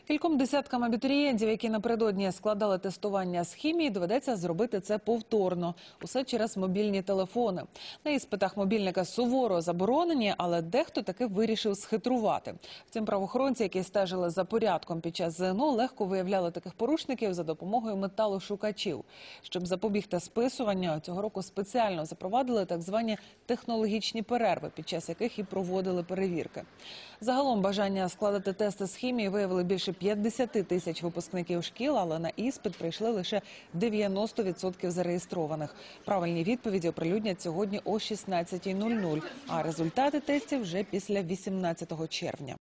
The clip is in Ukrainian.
Кільком десяткам абітурієнтів, які напередодні складали тестування з хімії, доведеться зробити це повторно. Усе через мобільні телефони. На іспитах мобільника суворо заборонені, але дехто таки вирішив схитрувати. Втім, правоохоронці, які стежили за порядком під час ЗНО, легко виявляли таких порушників за допомогою металошукачів. Щоб запобігти списуванню, цього року спеціально запровадили так звані технологічні перерви, під час яких і проводили перевірки. Загалом бажання складати тести з хімії виявили більше 50 тисяч випускників шкіл, але на іспит прийшли лише 90% зареєстрованих. Правильні відповіді оприлюднять сьогодні о 16:00, а результати тестів вже після 18 червня.